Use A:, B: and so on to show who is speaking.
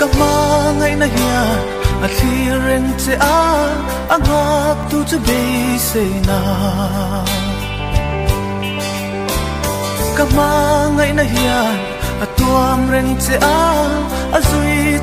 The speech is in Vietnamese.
A: ma ngai na hian a thi reng che a ngak tu chu be se na ma ngai na hian a tuam reng che a zui